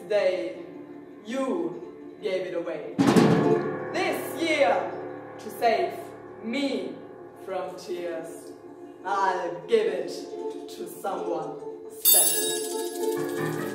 day, you gave it away. This year, to save me from tears, I'll give it to someone special.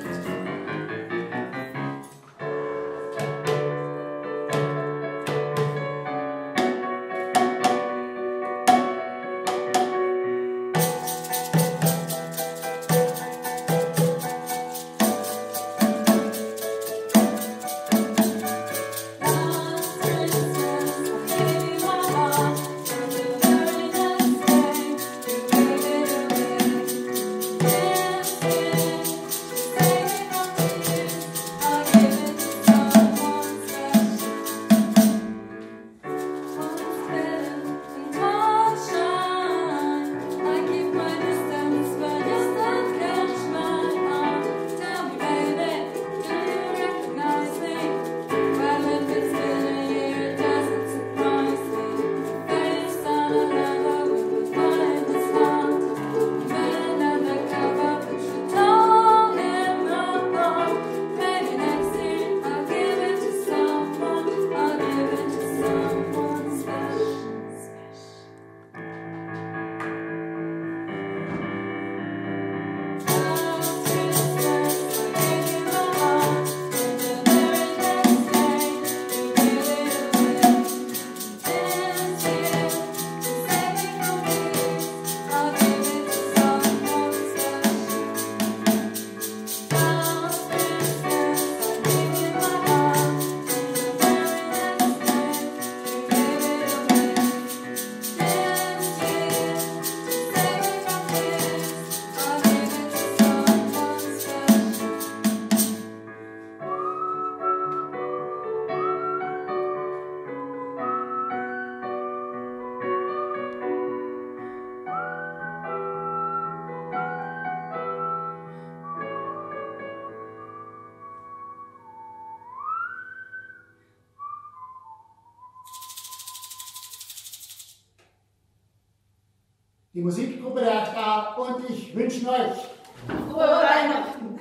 Die Musikgruppe der A und ich wünschen euch frohe Weihnachten!